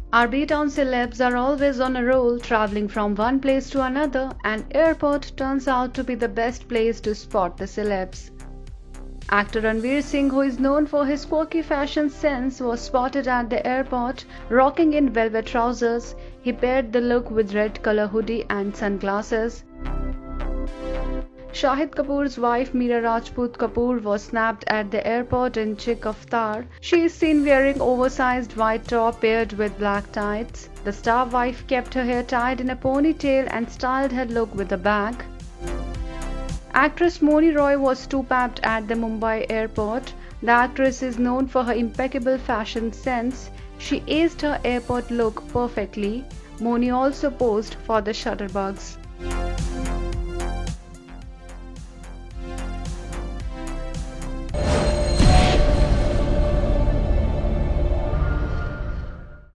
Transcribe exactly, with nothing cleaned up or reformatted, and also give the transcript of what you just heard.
Our B-Town celebs are always on a roll, traveling from one place to another, and airport turns out to be the best place to spot the celebs. Actor Ranveer Singh, who is known for his quirky fashion sense, was spotted at the airport rocking in velvet trousers. He paired the look with red color hoodie and sunglasses. Shahid Kapoor's wife Meera Rajput Kapoor was snapped at the airport in chic avatar. She is seen wearing oversized white top paired with black tights. The star wife kept her hair tied in a ponytail and styled her look with a bag. Actress Moni Roy was two-papped at the Mumbai airport. The actress is known for her impeccable fashion sense. She aced her airport look perfectly. Moni also posed for the Shutterbugs.